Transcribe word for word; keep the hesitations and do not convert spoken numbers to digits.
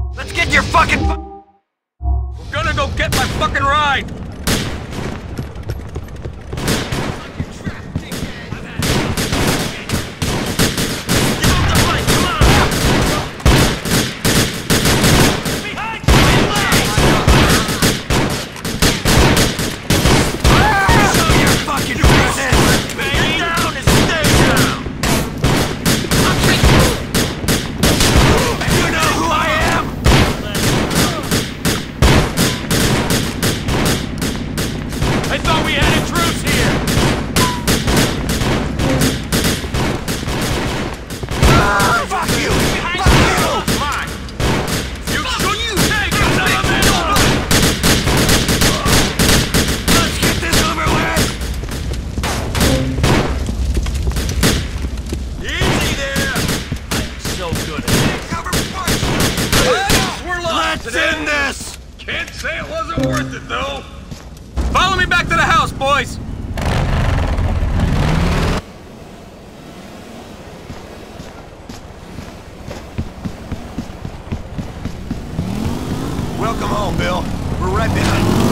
Let's get your fucking... We're gonna go get my fucking ride! Can't say it wasn't worth it, though. Follow me back to the house, boys! Welcome home, Bill. We're right behind you.